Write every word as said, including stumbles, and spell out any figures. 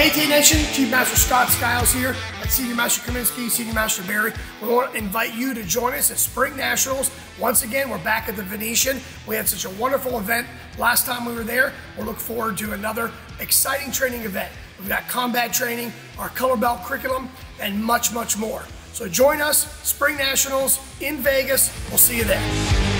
Hey Nation, Chief Master Scott Skiles here at Senior Master Kaminsky, Senior Master Barry. We want to invite you to join us at Spring Nationals. Once again, we're back at the Venetian. We had such a wonderful event last time we were there. We'll look forward to another exciting training event. We've got combat training, our color belt curriculum, and much, much more. So join us, Spring Nationals in Vegas. We'll see you there.